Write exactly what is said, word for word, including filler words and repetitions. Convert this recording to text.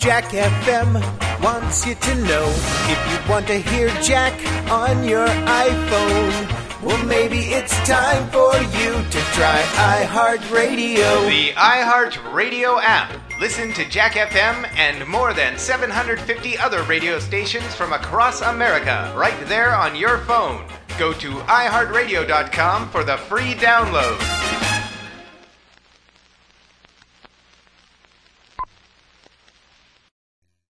Jack F M wants you to know, if you want to hear Jack on your iPhone, well, maybe it's time for you to try iHeartRadio. The iHeartRadio app. Listen to Jack F M and more than seven hundred fifty other radio stations from across America right there on your phone. Go to i heart radio dot com for the free download.